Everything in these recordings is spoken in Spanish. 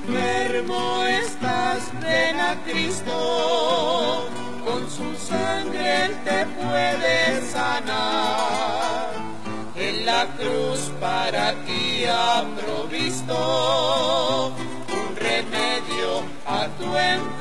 enfermo estás, ven a Cristo, con su sangre Él te puede sanar. En la cruz para ti ha provisto un remedio a tu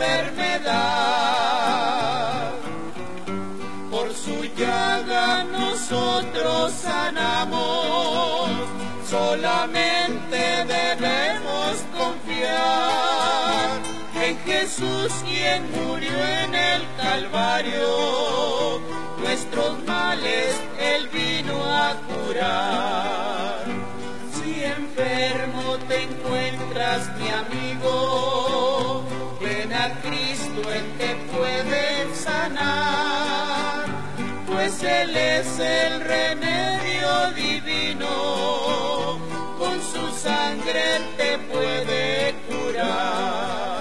enfermedad. Por su llaga nosotros sanamos, solamente debemos confiar en Jesús, quien murió en el Calvario, nuestros males Él vino a curar. Si enfermo te encuentras, mi amigo, ven a Cristo, Él te puede sanar, pues Él es el remedio divino, con su sangre Él te puede curar.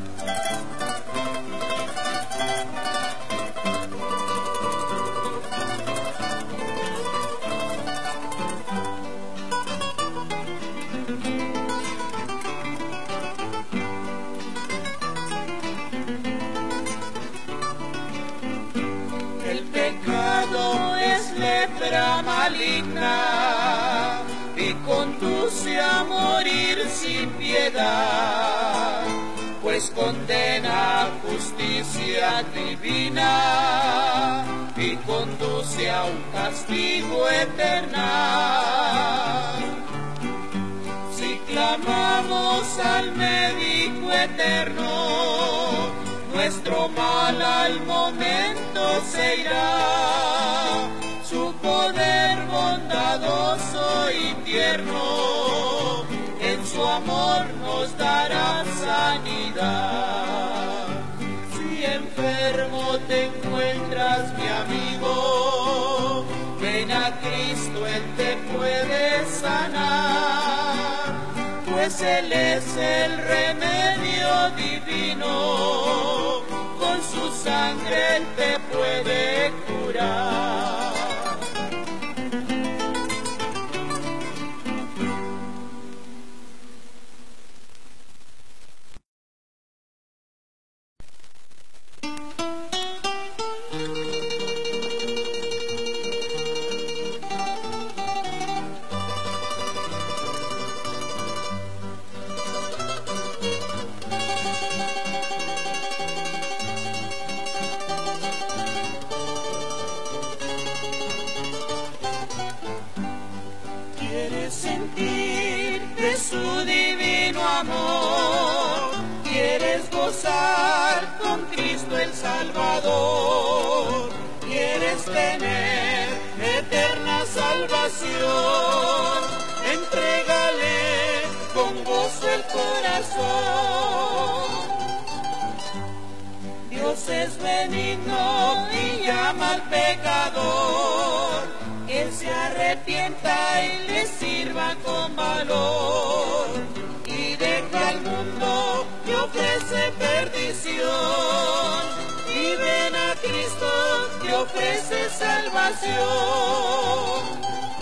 Lepra maligna y conduce a morir sin piedad, pues condena a justicia divina y conduce a un castigo eternal. Si clamamos al médico eterno, nuestro mal al momento se irá. Su poder bondadoso y tierno, en su amor nos dará sanidad. Si enfermo te encuentras, mi amigo, ven a Cristo, Él te puede sanar, pues Él es el remedio divino, con su sangre Él te puede curar. Sentir de su divino amor, quieres gozar con Cristo el Salvador, quieres tener eterna salvación, entrégale con gozo el corazón. Dios es benigno y llama al pecador, que se arrepienta y le sirva con valor, y deja al mundo que ofrece perdición, y ven a Cristo que ofrece salvación.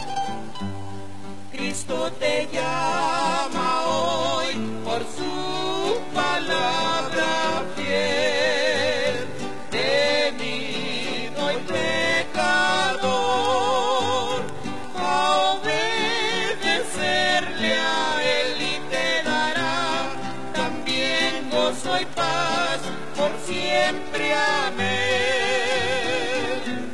Cristo te llama hoy por su palabra fiel, temido y pecador, a obedecerle a Él y te dará también gozo y paz por siempre. Amén.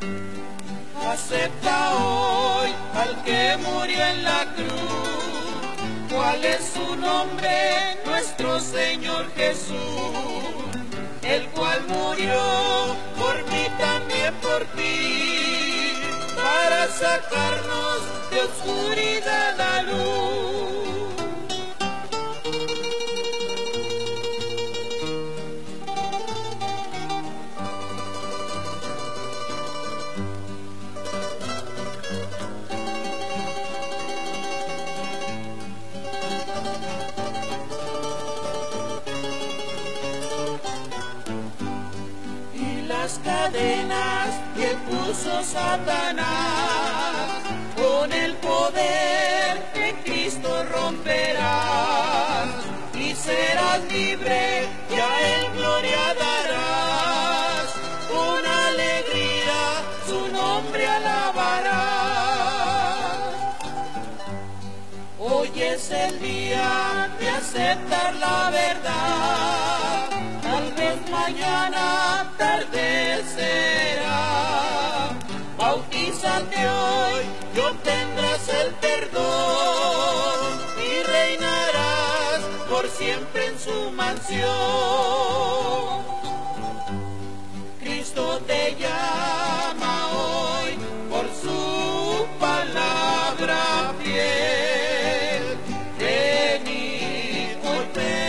Acepta hoy al que murió en la cruz. ¿Cuál es su nombre? Nuestro Señor Jesús, el cual murió por mí, también por ti, para sacarnos de oscuridad a luz. Las cadenas que puso Satanás, con el poder de Cristo romperás, y serás libre, ya en gloria darás, con alegría su nombre alabarás. Hoy es el día de aceptar la verdad, tal vez mañana atardecerá. Bautízate hoy y obtendrás el perdón y reinarás por siempre en su mansión. Cristo te llama hoy por su palabra fiel. Venid hoy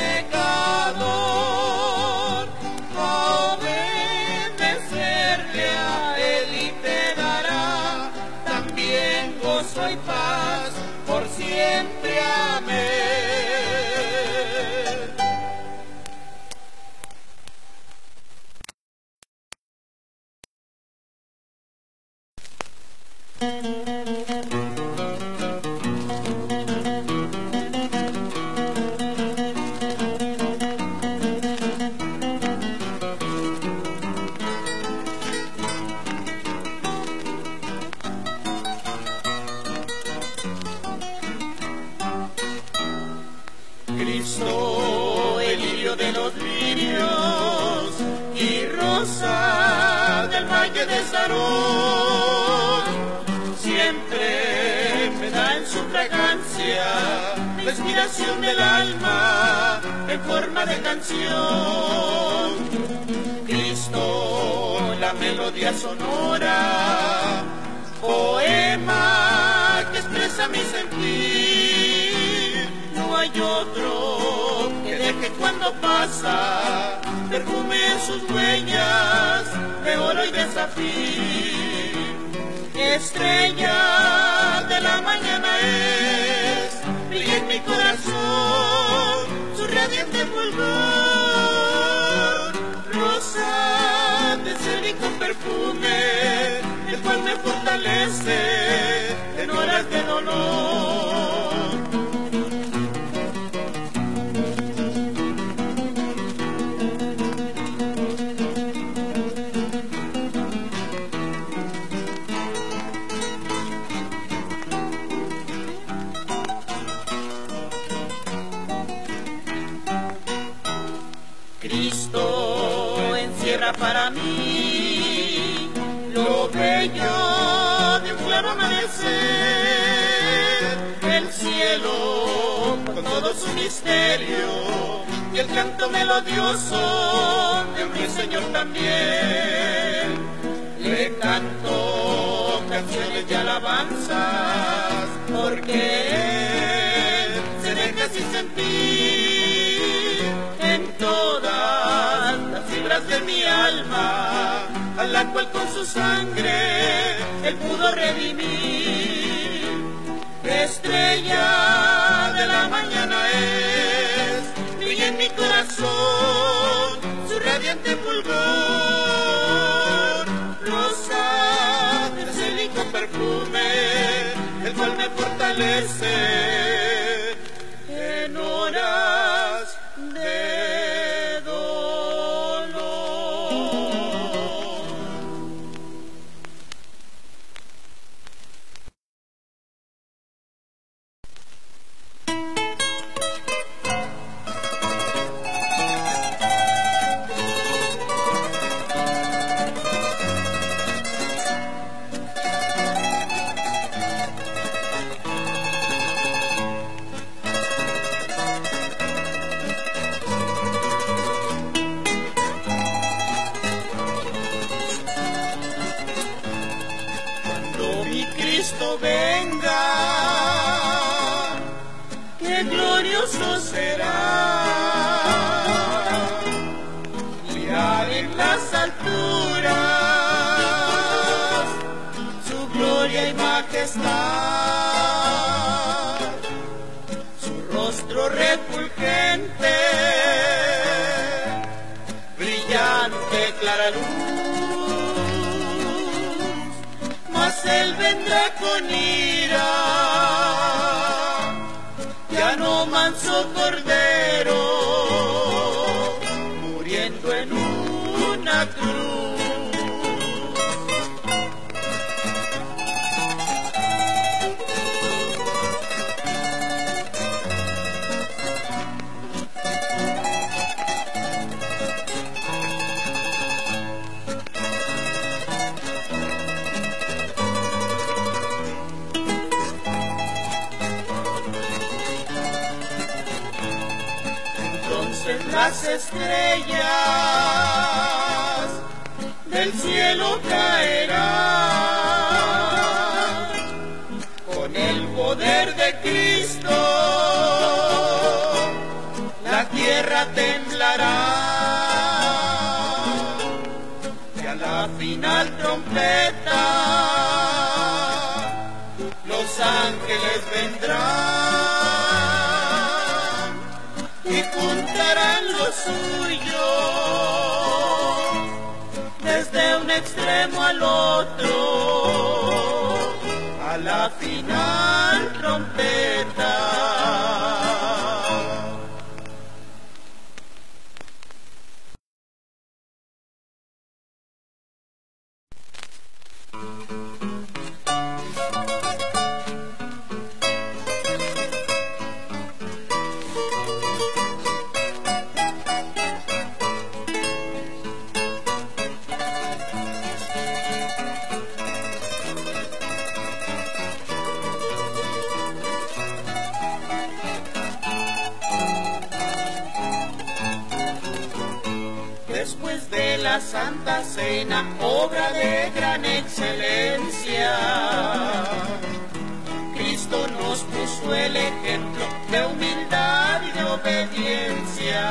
pecador a obedecerle a Él y te dará también gozo y paz por siempre. Amén. Cristo, el lirio de los lirios y rosa del valle de Sarón, siempre me da en su fragancia la inspiración del alma en forma de canción. Cristo, la melodía sonora, poema que expresa mi sentir. No hay otro que deje cuando pasa perfume en sus huellas de oro y de zafir. Estrella de la mañana es, brilla en mi corazón su radiante fulgor. Rosa de ser y con perfume, el cual me fortalece en horas de dolor. Cristo encierra para mí lo bello de un claro amanecer, el cielo con todo su misterio y el canto melodioso de un ruiseñor también. Le canto canciones de alabanzas porque Él se deja así sentir en todas las fibras de mi alma, a la cual con su sangre Él pudo redimir. Estrella de la mañana es, brilla en mi corazón su radiante fulgor. Rosa de cel y con perfume, el cual me fortalece en horas de dolor. Cristo venga, qué glorioso será mirar en las alturas su gloria y majestad, su rostro refulgente, brillante, clara luz. Él vendrá con ira, ya no más manso cordero, muriendo en una cruz. Las estrellas del cielo caerán con el poder de Cristo, la tierra temblará y a la final trompeta los ángeles vendrán y juntarán lo suyo desde un extremo al otro, a la final trompeta. Después de la Santa Cena, obra de gran excelencia, Cristo nos puso el ejemplo de humildad y de obediencia.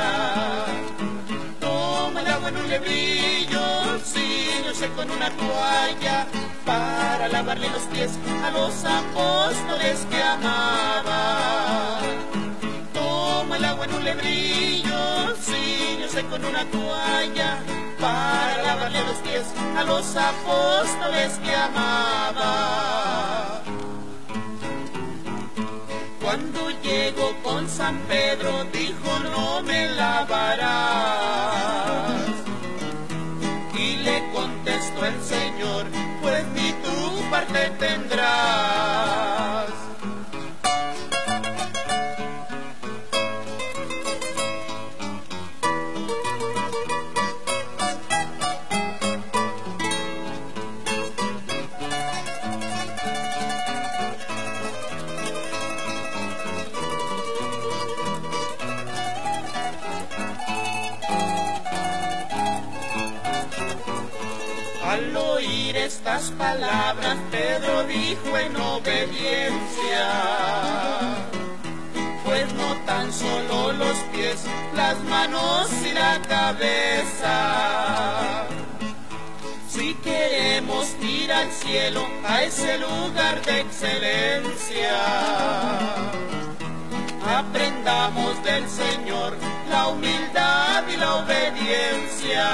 Toma el agua en un lebrillo, ciñose con una toalla, para lavarle los pies a los apóstoles que amaba. Toma el agua en un lebrillo, ciñose con una toalla, para lavarle los pies a los apóstoles que amaba. Cuando llegó con San Pedro, dijo: no me lavarás. Y le contestó el Señor: pues ni tu parte tendrás. Al oír estas palabras, Pedro dijo en obediencia: pues no tan solo los pies, las manos y la cabeza. Si queremos ir al cielo, a ese lugar de excelencia, aprendamos del Señor la humildad y la obediencia.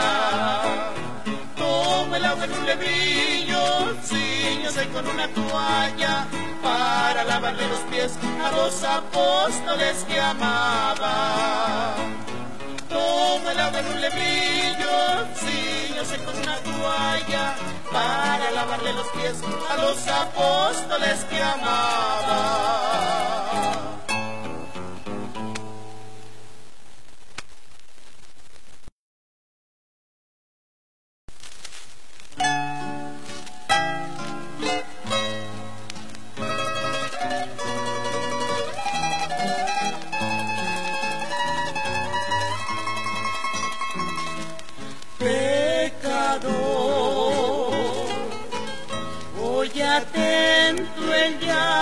Toma el agua en un lebrillo, ciñose con una toalla, para lavarle los pies a los apóstoles que amaba. Toma el agua en un lebrillo, ciñose con una toalla, para lavarle los pies a los apóstoles que amaba. Hoy atento el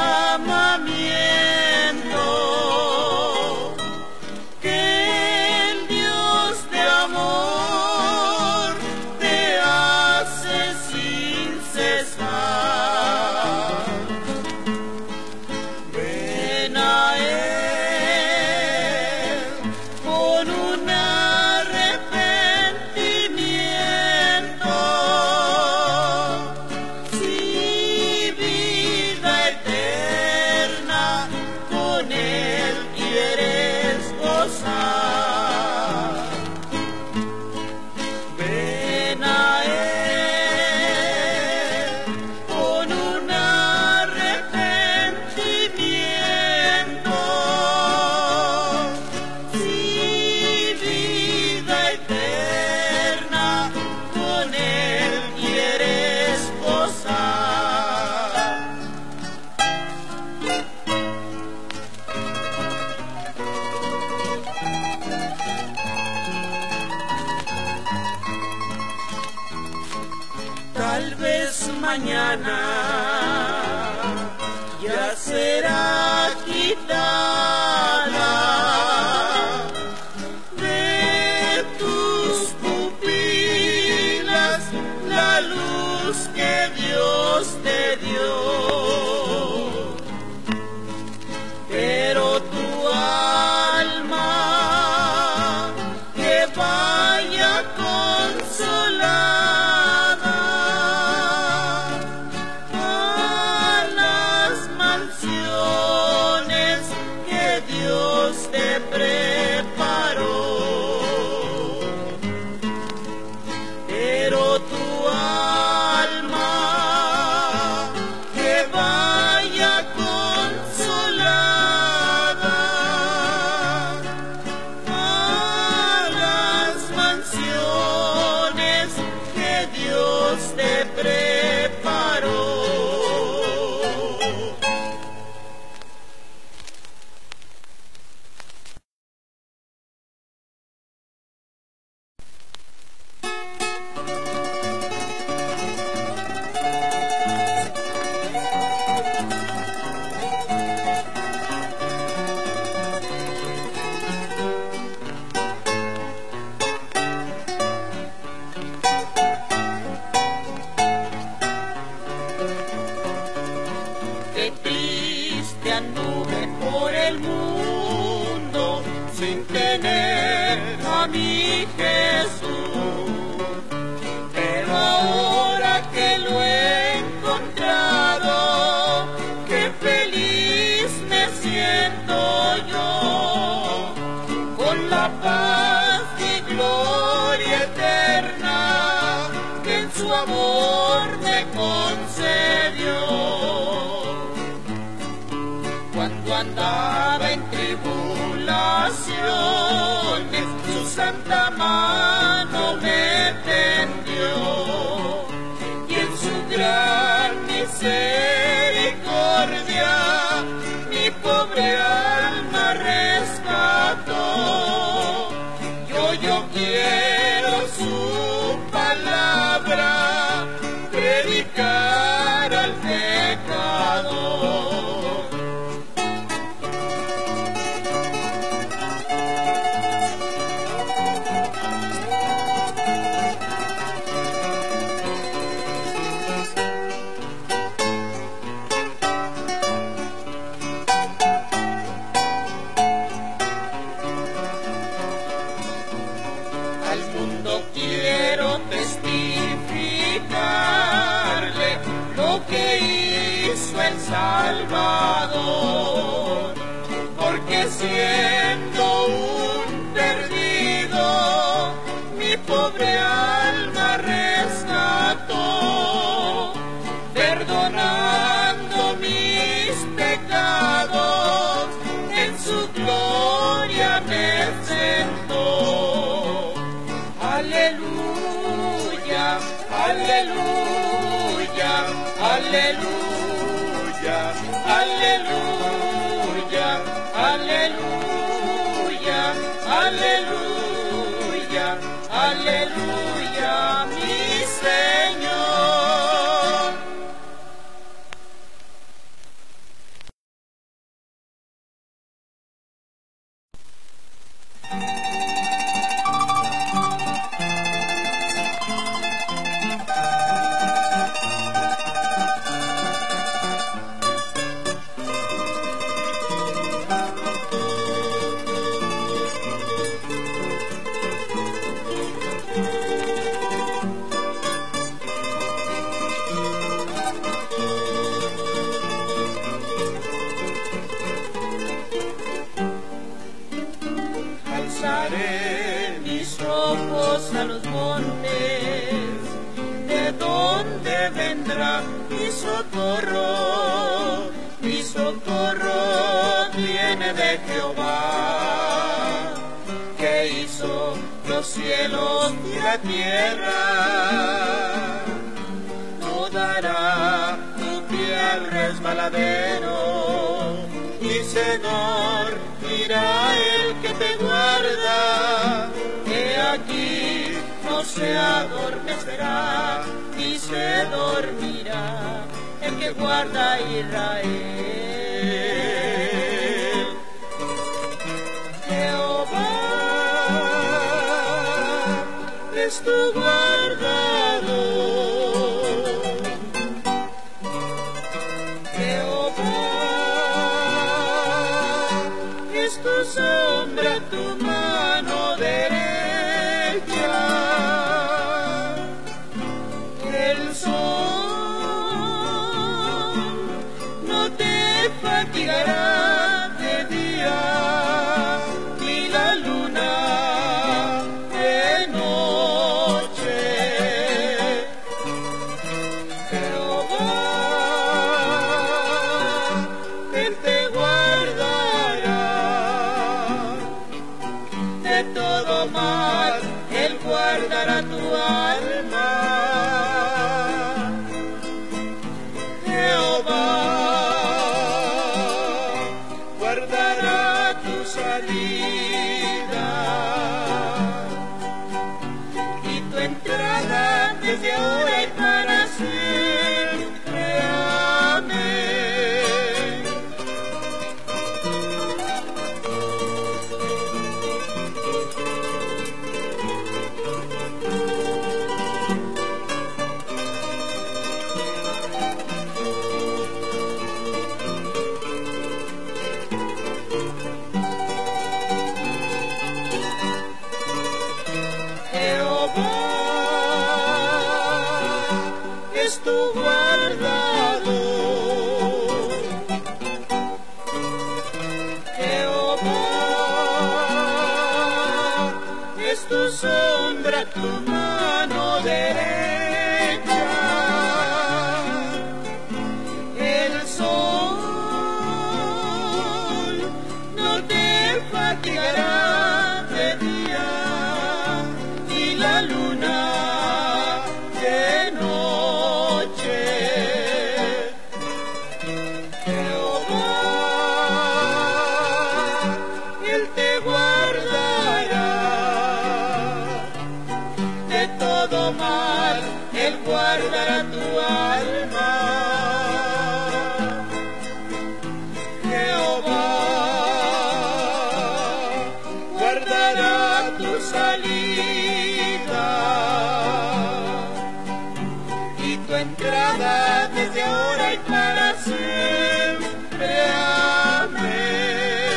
llamamiento que el Dios de amor te hace sin cesar. Ven a Él con un arrepentimiento. mañana ya será quitada de tus pupilas la luz que Dios te dio, pero tu alma que vaya consolada a las mansiones que Dios te preparó, pero tu alma que vaya consolada a las mansiones que Dios te preparó. Qué triste anduve por el mundo sin tener a mi Jesús, pero ahora que lo he encontrado, qué feliz me siento yo, con la paz y gloria eterna que en su amor me concedió. Cuando andaba en tribulaciones, su santa mano me tendió, y en su gran misericordia mi pobre alma rescató. Yo quiero su palabra predicar al pecador. Al mundo quiero testificarle lo que hizo el Salvador, porque siendo un perdido mi pobre alma rescató, perdonando mis pecados, en su gloria me sentó. Aleluya, aleluya, aleluya, aleluya, aleluya, aleluya, aleluya, mi Señor. Alzaré mis ojos a los montes, ¿de dónde vendrá mi socorro? Mi socorro viene de Jehová, que hizo los cielos y la tierra. No dará tu pie al resbaladero, y Señor dirá el que te guarda, he aquí no no se adormecerá, ni se dormirá el que guarda a Israel. Jehová es tu guardador. Jehová es tu sombra, tu mano derecha. El sol no te fatigará de día, ni la luna de noche. Jehová, Él te guardará de todo mal, Él guardará tu alma. Jehová guardará tu salida y tu entrada desde ahora y para siempre. Amén. Jehová es tu guardador. Jehová es tu sombra, tu mano derecha. El sol no te fatigará de día, ni la luna de noche. Jehová, Él te guardará de todo mal, Él guardará tu alma. Jehová guardará tu salida y tu entrada desde ahora y para siempre. Amén.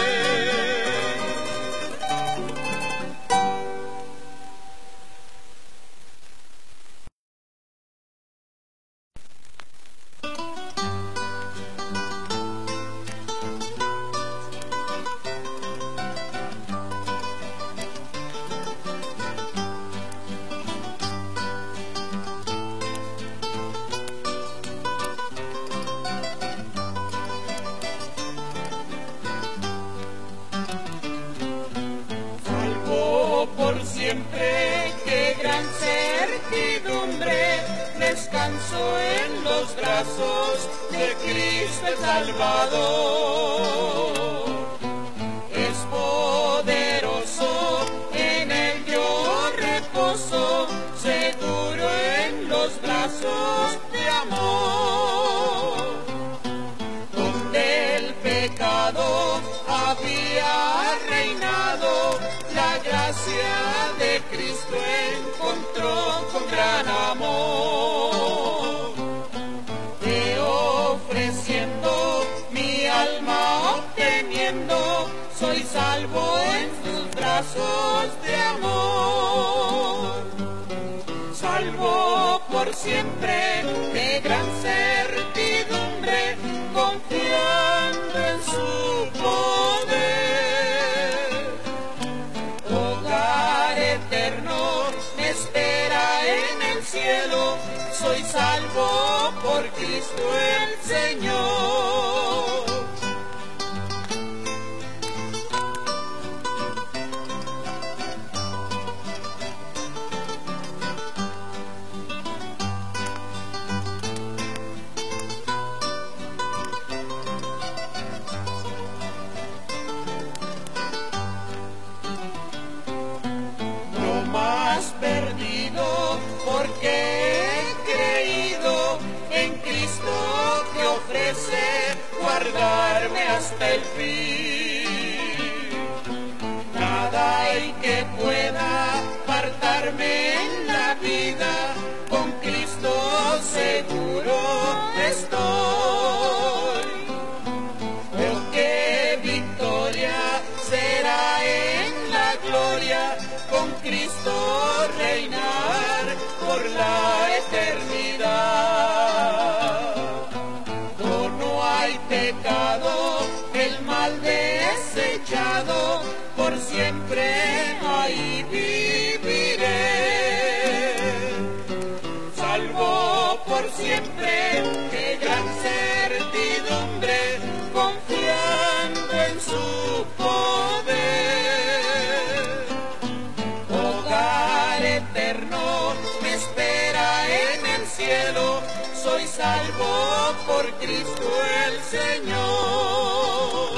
Por siempre, qué gran certidumbre, descanso en los brazos de Cristo el Salvador. Es poderoso, en él yo reposo, seguro en los brazos de amor. Donde el pecado había reinado, la gracia de Cristo encontró con gran amor. Te ofreciendo mi alma obteniendo, soy salvo en sus brazos de amor. Salvo por siempre, de gran certidumbre, confiando en su poder. Hogar eterno me espera en el cielo, soy salvo por Cristo el Señor. perdido amargarme hasta el fin. Nada hay que pueda apartarme en la vida, con Cristo seguro estoy. Porque victoria será en la gloria, con Cristo reinar por la eternidad. Oh, no hay pecado, el mal desechado, por siempre ahí viviré. Salvo por siempre, qué gran certidumbre, confiando en su poder. Hogar eterno me espera en el cielo, soy salvo por Cristo el Señor.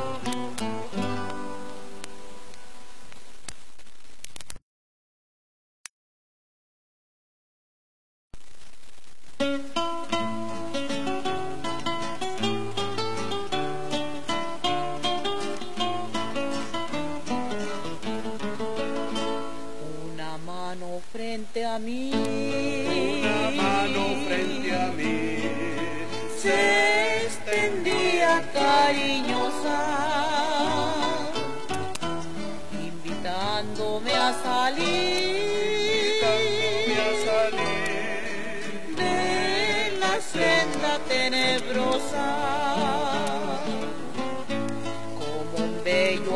Una mano frente a mí, Una mano frente a mí se extendía cariñosa, invitándome a salir de la senda tenebrosa, como un bello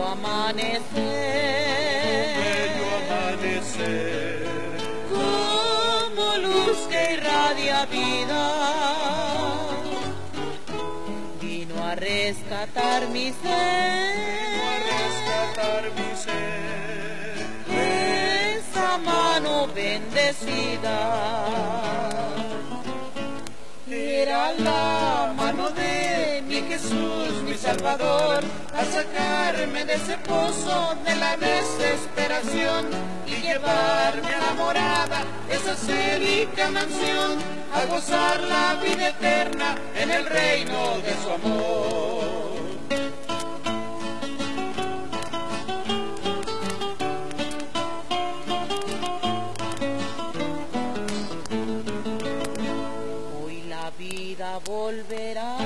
amanecer, como luz que irradia vida, vino a rescatar mi ser, esa mano bendecida. Era la mano de mi Jesús, mi Salvador, a sacarme de ese pozo de la desesperación y llevarme a la morada, esa célica mansión, a gozar la vida eterna en el reino de su amor. Hoy la vida volverá,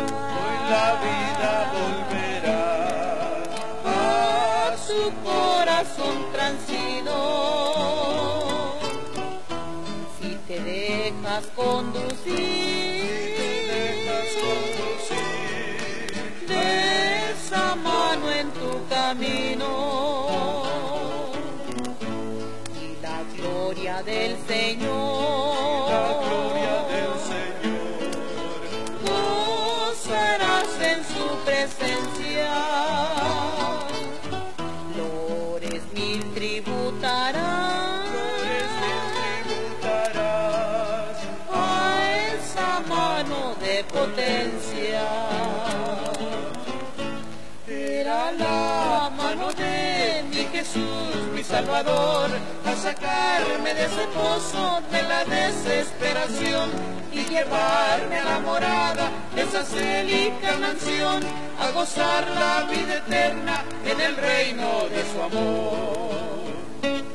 a su corazón transido, si te dejas conducir de esa mano en tu camino, y la gloria del Señor, gozarás en su presencia. Flores mil tributarás a esa mano de potencia. Era la mano de mi Jesús, mi Salvador, a sacarme de ese pozo de la desesperación y llevarme a la morada de esa célica mansión, a gozar la vida eterna en el reino de su amor.